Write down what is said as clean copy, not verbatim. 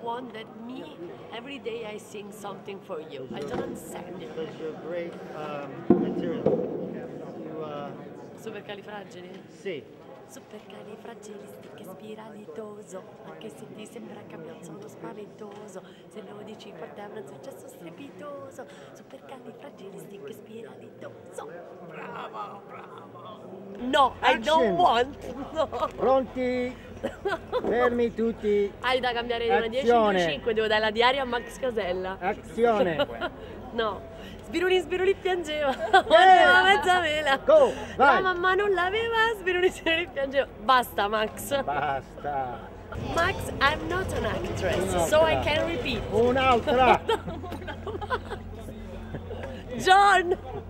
want that me, every day I sing something for you? I don't understand you. Because you're great material. Supercalifragili? Sì. Supercalifragilistichespiralidoso, anche se ti sembra capiazzolo spaventoso, se lo dici forte avrà un successo strepitoso. Supercalifragilistichespiralidoso. Bravo, bravo. No, I don't want. No. Pronti? Fermi tutti. Hai da cambiare da 10 in 5, devo dare la diaria a Max Casella. Azione. No. Sbiruli piangeva, voleva mezza mela. Go, vai. La mamma non l'aveva, Sbiruli piangeva. Basta Max. Basta. Max, I'm not an actress, so I can repeat. Un'altra. John!